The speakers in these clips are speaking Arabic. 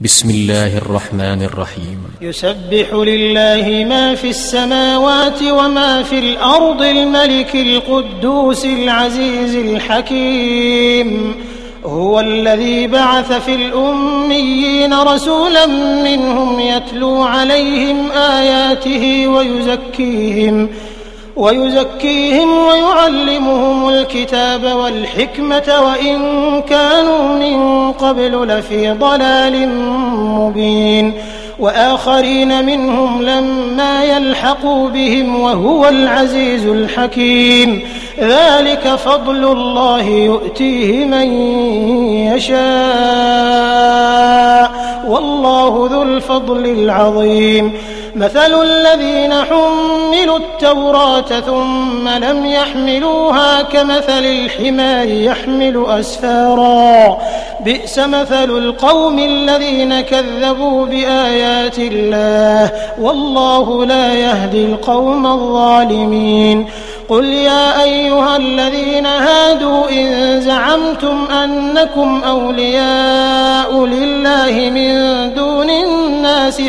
بسم الله الرحمن الرحيم. يسبح لله ما في السماوات وما في الأرض الملك القدوس العزيز الحكيم. هو الذي بعث في الأميين رسولا منهم يتلو عليهم آياته ويزكيهم ويعلمهم الكتاب والحكمة وإن كانوا من قبل لفي ضلال مبين وآخرين منهم لما يلحقوا بهم وهو العزيز الحكيم. ذلك فضل الله يؤتيه من يشاء والله ذو الفضل العظيم. مثل الذين حملوا التوراة ثم لم يحملوها كمثل الحمار يحمل أسفارا بئس مثل القوم الذين كذبوا بآيات الله والله لا يهدي القوم الظالمين. قل يا أيها الذين هادوا إن زعمتم أنكم أولياء لله من دون الناس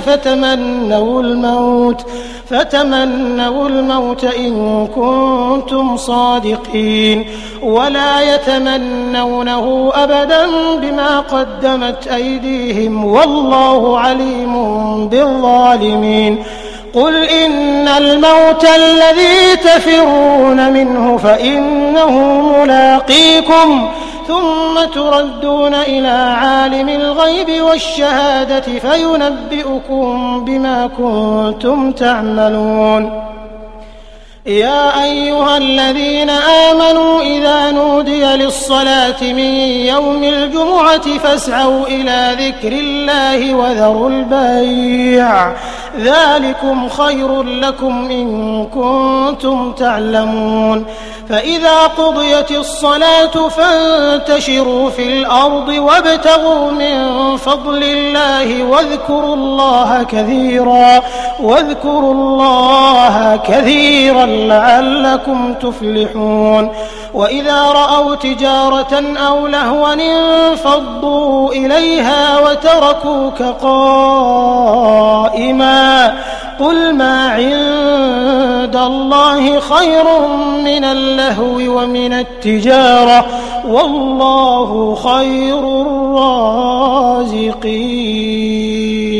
فتمنوا الموت إن كنتم صادقين ولا يتمنونه أبدا بما قدمت أيديهم والله عليم بالظالمين. قل إن الموت الذي تفرون منه فإنه ملاقيكم ثم تردون إلى عالم الغيب والشهادة فينبئكم بما كنتم تعملون. يا أيها الذين آمنوا إذا نودي للصلاة من يوم الجمعة فاسعوا إلى ذكر الله وذروا البيع ذلكم خير لكم إن كنتم تعلمون. فإذا قضيت الصلاة فانتشروا في الأرض وابتغوا من فضل الله واذكروا الله كثيرا لعلكم تفلحون. وإذا رأوا تجارة أو لهوا انفضوا إليها وتركوك قائما قل ما عند الله خير من اللهو ومن التجارة والله خير الرازقين.